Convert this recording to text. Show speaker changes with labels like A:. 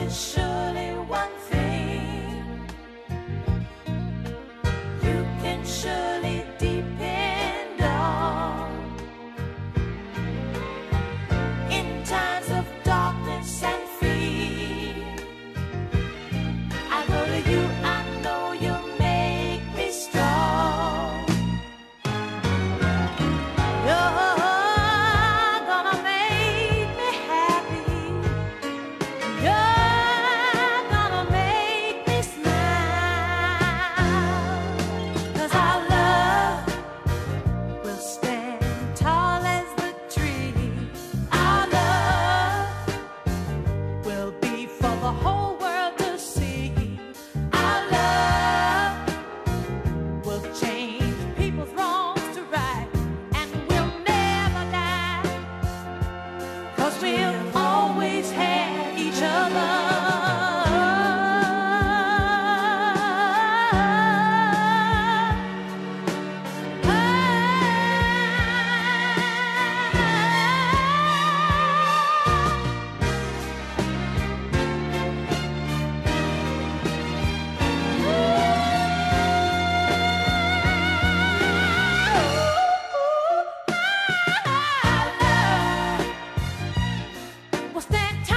A: is surely one thing you can surely depend on. In times of darkness and fear, I go to you, I know you'll make me strong. You're gonna make me happy. You're gonna make me smile. 'Cause our love will stand tall as the tree. Our love will be for the whole world to see. Our love will change people's wrongs to right, and we'll never die. 'Cause we've always had each other. We'll stand